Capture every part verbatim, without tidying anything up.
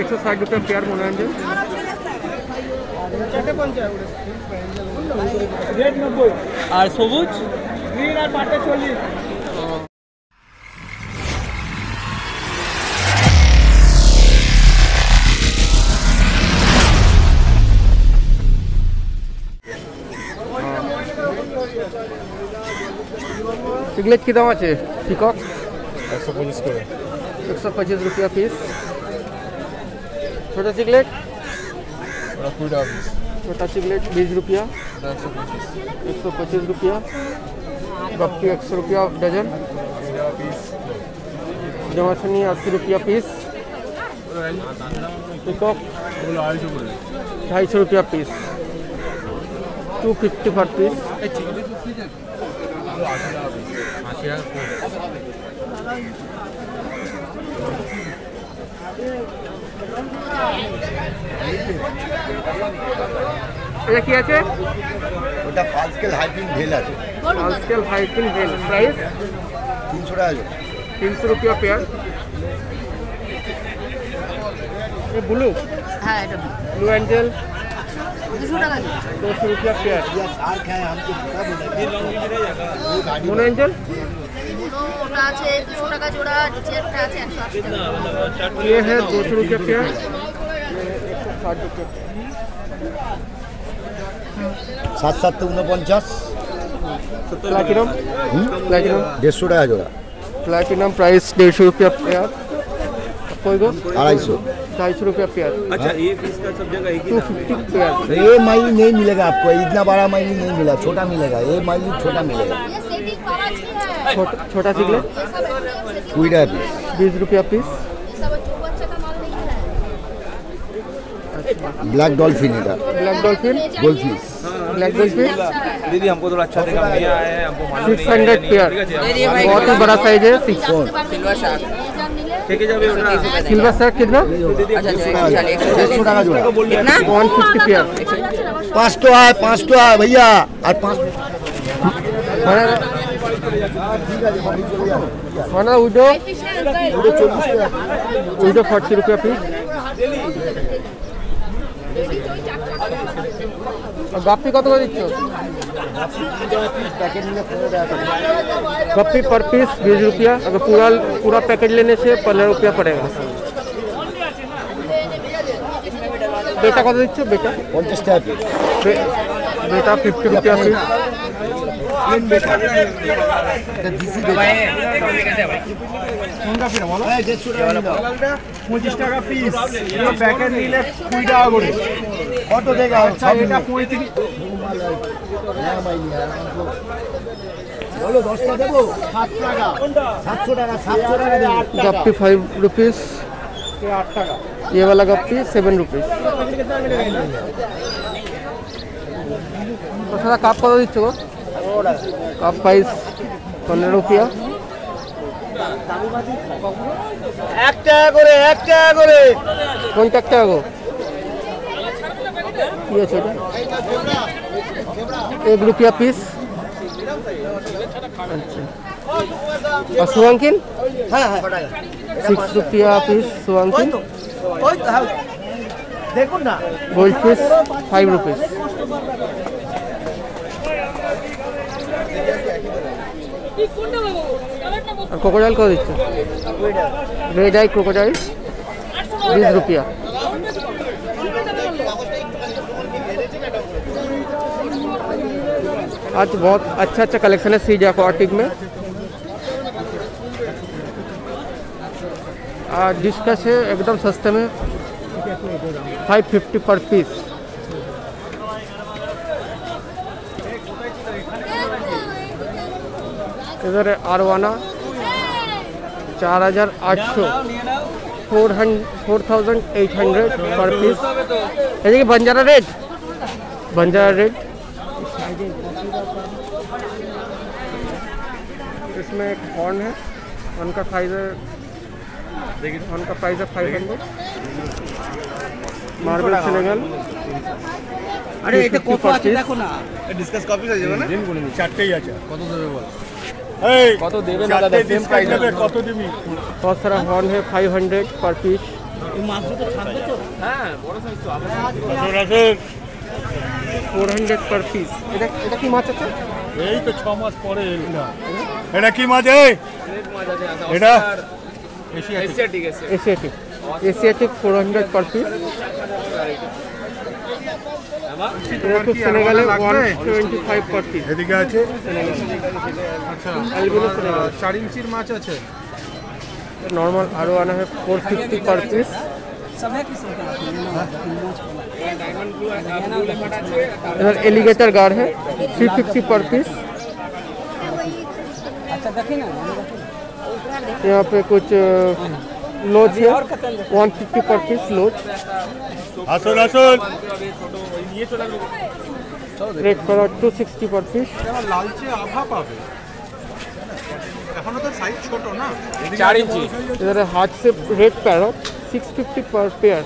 একশো ষাট রুপিয়া পেয়ার মনোরঞ্জন। আর সবুজ আর পাঁচটা চল্লিশ। पिगलेट की दाम আছে পিকক একশো পঁচিশ করে একশো পঁচিশ रुपया पीस। छोटा चिगलेट কুড়ি টাকা পিস। छोटा चिगलेट बीस रुपया একশো পঁচিশ एक सौ पच्चीस रुपया। गप्पी एक सौ रुपया डजन। পিস जमासनी अस्सी रुपया पीस। पिकॉक ওগুলো আড়াইশো করে ढाई सौ रुपया piece. Two fifty per piece. আশি টাকা এটা কি আছে? ওটা পালস্কেল হাইপিং ভেল আছে, পালস্কেল হাইপিং ভেল প্রাইস তিনশো টাকা জোড়া। তিনশো রুপিয়া পেয়ার। ये ब्लू हाँ এটা ब्लू एंजल দুশো টাকা दो सौ रुपया पेयर। शार्क है हमको बड़ा बोला मोनो एंजल এগুলো ওটা আছে দুশো টাকা জোড়া, নিচে একটা আছে একশো আশি টাকা। ये है दो सौ रुपया पेयर। एक सौ साठ रुपया। সাত সাত উনপঞ্চাশ प्लैटिनम प्लैटिनम দেড়শো টাকা জোড়া। प्लैटिनम प्राइस डेढ़ सौ रुपया पेयर। कोई को আড়াইশো। ढाई सौ रुपया पेयर। अच्छा ये पीस का सब जगह एक ही टू फिफ्टी पेयर। ये माइल नहीं मिलेगा आपको, इतना बड़ा माइल नहीं मिला, छोटा मिलेगा। ये माइल छोटा मिलेगा। ये सेटिंग वाला भी है। छोटा छोटा चिगलेट ये सब सेटिंग कुड़ी टाका पीस। बीस रुपया पीस। ये सब जो बच्चा का माल नहीं है। ब्लैक डॉल्फिन এটা black dolphin goldfish. Black dolphin दीदी हमको थोड़ा अच्छा देखा नहीं आया है, हमको मालूम सिक्स हंड्रेड पेयर। बहुत ही बड़ा साइज है। सिक्स सिल्वर शार्क ठीक है जब सिल्वर शार्क कितना? দেড়শো টাকা জোড়া। One fifty pair. পাঁচটো আয় পাঁচটো আয় भैया আর পাঁচ মানে উইডো উইডো ফর্টি রুপিয়া পিস। গাপ্পি কত করে দিচ্ছ? गप्पी पर पीस बीस रुपया। अगर पूरा पूरा पैकेट लेने से पंद्रह रुपया पड़ेगा। बेटा कत दिচ্ছ? बेटा পঞ্চাশ টাকা পিস। बे- बेटा फिफ्टी रुपया पीस। পঁচিশ টাকা পিস, প্যাকেট নিলে কুড়ি টাকা করে। কত দেখা আচ্ছা এটা পঁয়ত্রিশ। বলো দশটা দেবো সাত টাকা সাতশো টাকা সাতশো টাকা দেবো। Guppy five rupees. আট টাকা। ये वाला गप्पी सेवन रुपीस। सारा কাপ কত দিচ্ছ গো? কাপ প্রাইস পনেরো রুপিয়া। এক টাকা করে এক টাকা করে। কোনটা একটা গো? কি আছে এটা? एक रुपया पीस। अच्छा और सुअंकिन হ্যাঁ হ্যাঁ सिक्स रुपया पीस। सुअंकिन ওই তো, হ্যাঁ। দেখুন না गोल्ड फिश फाइव रुपीस। और क्रोकोडाइल कत दिচ্ছ? रेड आई क्रोकोडाइल बीस रुपया। आज बहुत अच्छा अच्छा कलेक्शन है सीज एक्वाटिक में। और डिस्कस है एकदम सस्ते में फाइव फिफ्टी पर पीस। इधर है आरवाना चार हजार आठ सौ four hundred four thousand eight hundred per piece. ये बंजारा रेट बंजारा रेट। इसमें एक हॉर्न है, हॉर्न का साइज है हॉर्न का प्राइस है फाइव हंड्रेड। मार्बल सेनेगल আরে এটা কত আছে দেখো না। ডিসকাস কপি হয়ে যাবে না? চারটেই আছে। কত দেবে বল? কত দেবে না দাদা? সেম প্রাইস হবে। কত দিবি? बहुत सारा हॉर्न है फाइव हंड्रेड पर पीस। মাছ দুটো থাকবে তো? হ্যাঁ বড় সাইজ তো আবার ফোর হান্ড্রেড পার পিস। এটা এটা কি মাছ আছে? এই তো ছ মাস পরে এলো। এটা কি মাছ? এই অনেক মাছ আছে এটা? এশিয়াটিক আছে Asiatic Asiatic four hundred per piece. এটা তো সেনেগালে one twenty five per piece. এদিকে আছে অ্যালবিনো সেনেগাল। চার ইঞ্চির মাছ আছে। नॉर्मल आरो आना है फोर फिफ्टी पर पीस। इधर एलिगेटर गार्ड है थ्री फिफ्टी पर पीस। यहाँ पे कुछ लोच है one fifty per piece loach. আসুন আসুন। Red colour two sixty per piece. লালচে আভা পাবে। এখনো তো সাইজ ছোট না। চার ইঞ্চি इधर है हाथ से red parrot six fifty per pair.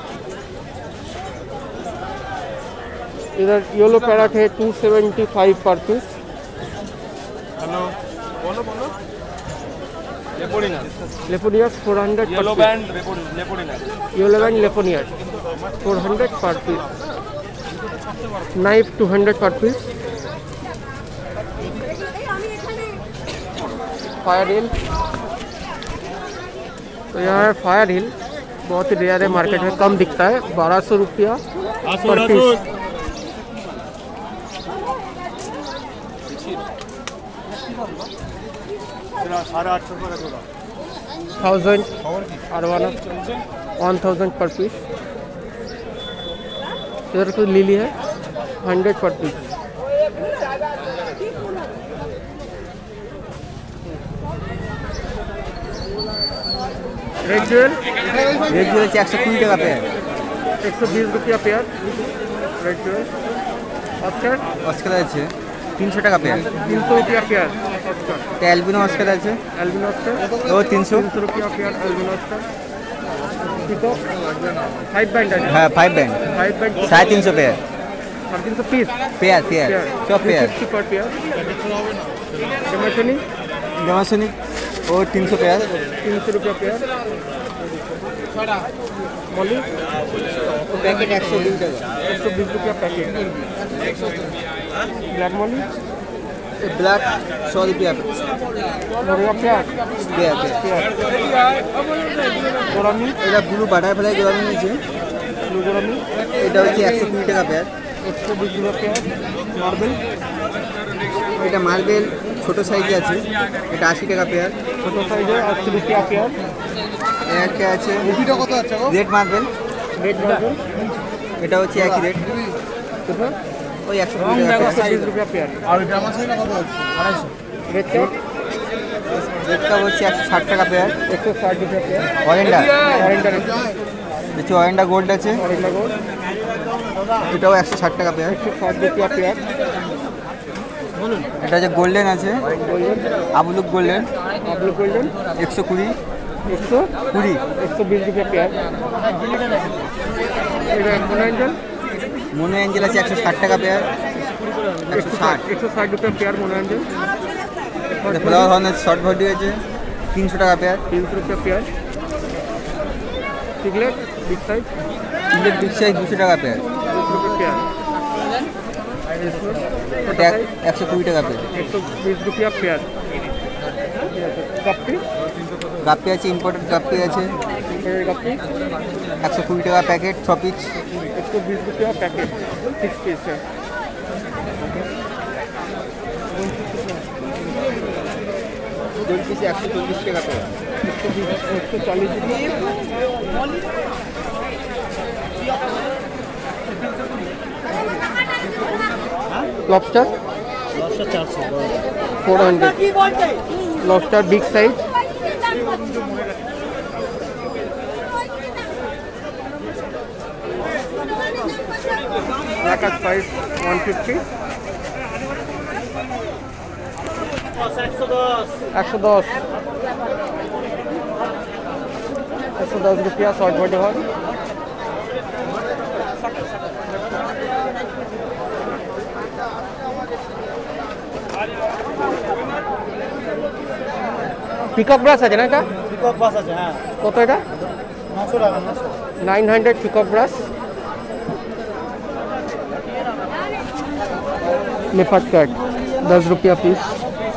इधर येलो पैरट है two seventy five per piece. Hello বলো বলো। Leporinus leporinus four hundred yellow band leporinus yellow band leporinus four hundred per piece. Knife two hundred per piece. Fire eel तो यहाँ है fire हिल बहुत ही rare है market में कम दिखता है बारह सौ रुपया আসুন पर আসুন। पीस। সাড়ে আটশো করে জোড়া। Thousand arowana one thousand per piece. इधर कुछ लिली है hundred per piece. Red jewel rate হচ্ছে একশো কুড়ি টাকা পেয়ার। एक सौ बीस रुपया pair. Red jewel oscar oscar আছে তিনশো টাকা পেয়ার। तीन सौ रुपया पेयर ऑस्कर। এটা অ্যালবিনো অস্কার আছে एल्बिनो ऑस्कर ও তিনশো। तीन सौ रुपया पेयर एल्बिनो ऑस्कर। पिको फाइव बैंड है হ্যাঁ ফাইভ ব্যান্ড फाइव बैंड সাড়ে তিনশো পেয়ার। साढ़े तीन सौ पीस পেয়ার পেয়ার সব pair. Fifty per pair. Demasoni demasoni ও তিনশো পেয়ার। तीन सौ रुपया पेयर। मॉली প্যাকেট একশো কুড়ি টাকা। एक सौ बीस रुपया पैकेट। ब्लैक मॉली ব্ল্যাক সौ रुपया मोरिया pair pair pair. Pair. Gourami এটা ব্লু বাটারফ্লাই জোড়া নিয়েছে। ब्लू गोरामी এটা হচ্ছে একশো কুড়ি টাকা পেয়ার। एक सौ बीस रुपया पेयर। मार्बल এটা মার্বেল ছোট সাইজে আছে, এটা আশি টাকা পেয়ার। छोटा साइज है अस्सी रुपया पेयर। একটা আছে রেড মার্বেল, रेड मार्बल এটা হচ্ছে একই রেট, कितना ওই একশো কুড়ি টাকা एक सौ পেয়ার। बीस रुपया पेयर। रेड कैप রেটটা হচ্ছে একশো ষাট টাকা পেয়ার। एक सौ साठ रुपया पेयर। অরেন্ডা ऑरेंडा দেখছি অরেন্ডा গোল্ড আছে, ऑरेंडा गोल्ड এটাও একশো ষাট টাকা পেয়ার। एक सौ साठ रुपया पेयर। এটা হচ্ছে গোল্ডেন আছে, गोल्डन আবলুক গোল্ডেন ब्लू गोल्डन একশো কুড়ি एक सौ কুড়ি। एक सौ बीस रुपया pair. Mono angel mono angel আছে একশো ষাট টাকা পেয়ার, एक একশো सौ ষাট। साठ एक सौ साठ रुपया पेयर मोना एंजल। ফ্লাওয়ার হর্নের শর্ট বডি আছে তিনশো টাকা পেয়ার। तीन सौ रुपया पेयर। सिगलेट बिग साइज ইলেক বিগ সাইজ দুশো টাকা পেয়ার, दो सौ रुपये पेयर। এটা একশো কুড়ি টাকা পেয়ার। एक सौ बीस रुपया पेयर। कप्पी গাপ্পি আছে, ইম্পোর্টেড গাপ্পি আছে कप्पी একশো কুড়ি টাকা প্যাকেট, ছ পিস। एक सौ बीस रुपया पैकेट सिक्स पीस है। দুই পিস একশো চল্লিশ টাকা পেয়ার। एक सौ बीस एक सौ चालीस रुपया। Lobster four hundred lobster big size. Black price one fifty एक सौ दस एक सौ दस रुपया शॉर्ट बॉडी हॉल। পিকক ব্রাশ আছে না এটা? পিকক বাস আছে, হ্যাঁ কত এটা? नाइन हंड्रेड पिकअप ब्रश मेफट कट दस रुपया पीस।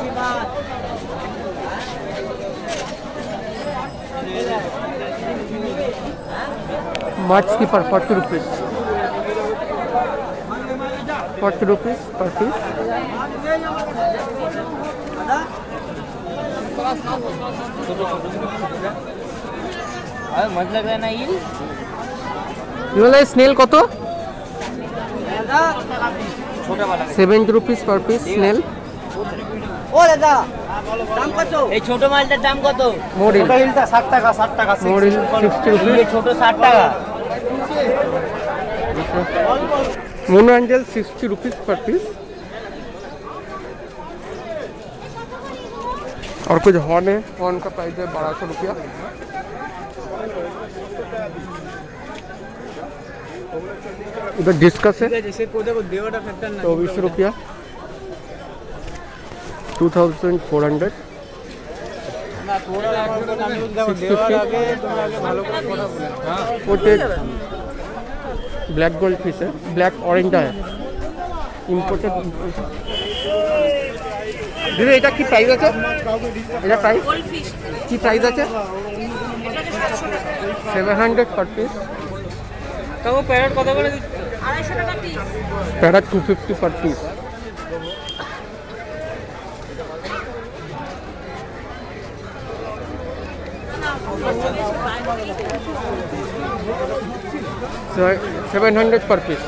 मार्च की per forty rupees forty rupees per piece. मत लग रहा है ना ये ये स्नेल कत seventy rupees per piece snail. ও দাদা দাম কত এই ছোট মালটার দাম কত? মরিল हिलता साठ টাকা साठ টাকা মরিল সিক্সটি রুপিজ এই ছোট ষাট টাকা। Mono angel sixty rupees per piece. और कुछ हॉर्न है, हॉर्न का प्राइस है बारह सौ रुपया। इधर डिस्कस है चौबीस रुपया two thousand four hundred. Black goldfish है, ब्लैक ऑरेंज है इम्पोर्टेड। দিদি এটা কি প্রাইস আছে? এটা প্রাইস কি প্রাইস আছে? Seven hundred per piece. তাও প্যারেট কত করে? আড়াইশো টাকা পিস। Parrot two fifty per piece. Seven hundred per piece.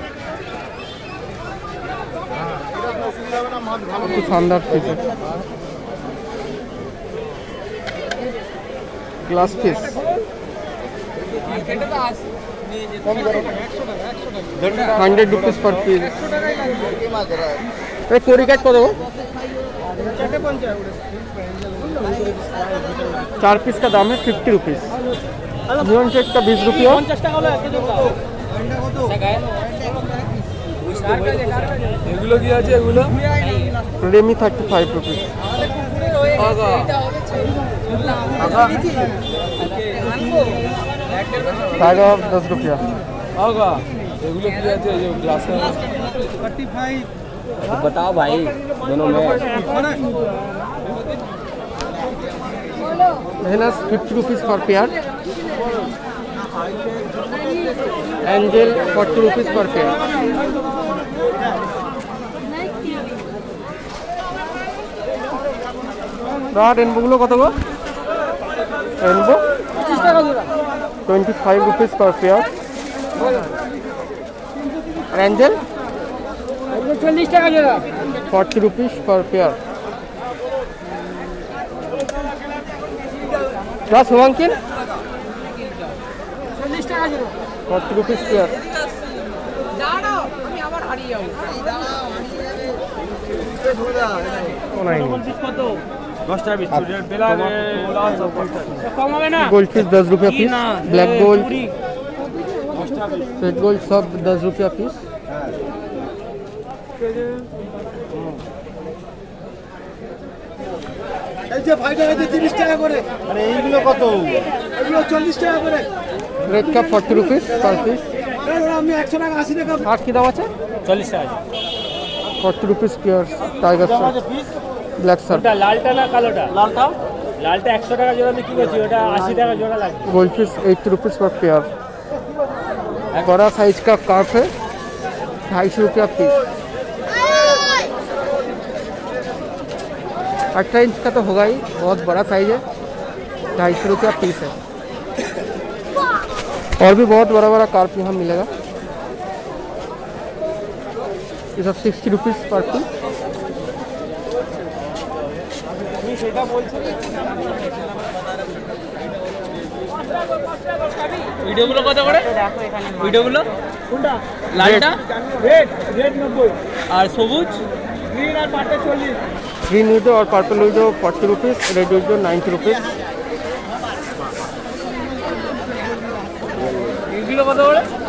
शानदार पीस है glass piece. Hundred rupees per piece. कोरी काट कत? चार पीस का दाम है फिफ्टी रुपीज। जीवन सेट का बीस रुपया। এগুলো কি আছে? এগুলো रेमी थर्टी फाइव रुपीज। टाइगर दस रुपया। আগা এগুলো কি আছে? এই যে গ্লাস बताओ भाई दोनों में Venus fifty rupees per pair. Angel forty rupees per pair. रेनबोगुलो कत गो? Rainbow twenty five rupees per pair. Angel चल्लिस टाका जोड़ा forty rupees per pair. Plus हुआंकिन चल्लिस टाका जोड़ा forty rupees pair. Goldfish दस रुपया piece. Black gold red gold सब दस रुपया पीस। তিরিশ টাকা করে। আরে এইগুলো কত? এগুলো চল্লিশ টাকা করে। रेड का फोर्टी रुपीज पर पीस। আমি একশো টাকা আশি টাকা। आठ की दाम আছে चल्लिस टाका forty rupees pair. Tiger shark black shark. লালটা না কালোটা? লালটা লালটা একশো টাকা জোড়া বিক্রি করছি, ওটা আশি টাকা জোড়া লাগবে। Goldfish eighty rupees per pair. बड़ा साइज का कार्प है ढाई सौ रुपया पीस। अठारह इंच का तो होगा ही, बहुत बड़ा साइज है, ढाई सौ रुपया पीस है। और भी बहुत बड़ा बड़ा कार्प यहाँ मिलेगा। ये सब सिक्सटी रुपीज पर पीस। ভিডিওগুলো কত করে? ভিডিওগুলো কোনটা? লালটা রেড রেড নব্বই আর সবুজ গ্রিন আর পার্পল চল্লিশ। ग्रीन विडो और purple widow forty rupees, red widow ninety rupees. এগুলো কত করে?